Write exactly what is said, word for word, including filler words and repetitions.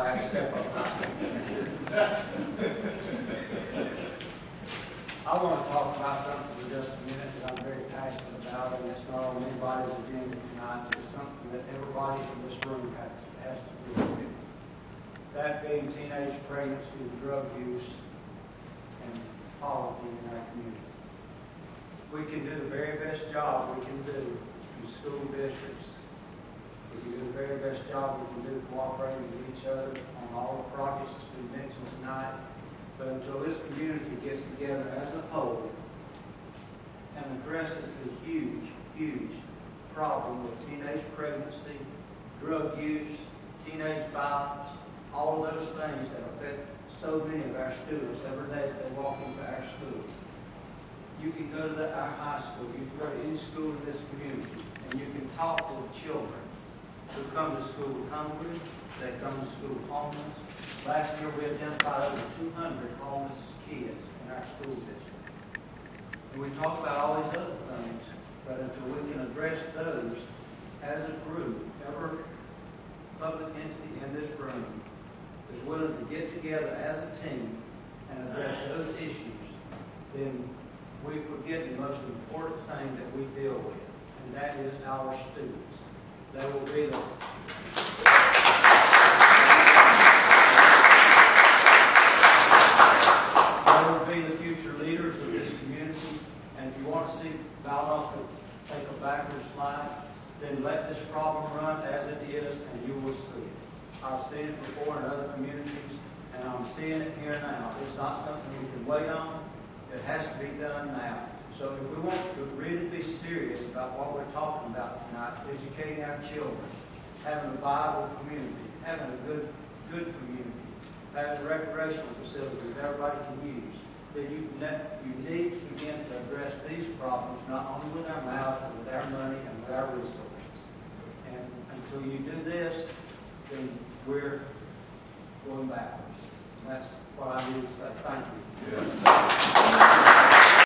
Step up. I want to talk about something for just a minute that I'm very passionate about, and it's not on anybody's agenda tonight. It's something that everybody in this room has, has to deal with. That being teenage pregnancy, drug use, and poverty in our community. We can do the very best job we can do in school districts. We can do the very best job we can do cooperating with each other on all the projects that's been mentioned tonight. But until this community gets together as a whole and addresses the huge, huge problem of teenage pregnancy, drug use, teenage violence, all of those things that affect so many of our students every day that they walk into our schools. You can go to the, our high school, you can go to any school in this community, and you can talk to the children who come to school hungry, they come to school homeless. Last year we identified over two hundred homeless kids in our school district. And we talk about all these other things, but until we can address those as a group, every public entity in this room is willing to get together as a team and address those issues, then we forget the most important thing that we deal with, and that is our students. They will be the they will be the future leaders of this community. And if you want to see Valdosta take a backward slide, then let this problem run as it is, and you will see it. I've seen it before in other communities, and I'm seeing it here now. It's not something we can wait on. It has to be done now. So if we want to really be serious about what we're talking about tonight, educating our children, having a viable community, having a good, good community, having recreational facilities that everybody can use, then you, you need to begin to address these problems not only with our mouths, but with our money and with our resources. And until you do this, then we're going backwards. And that's what I need to say. Thank you. Yes.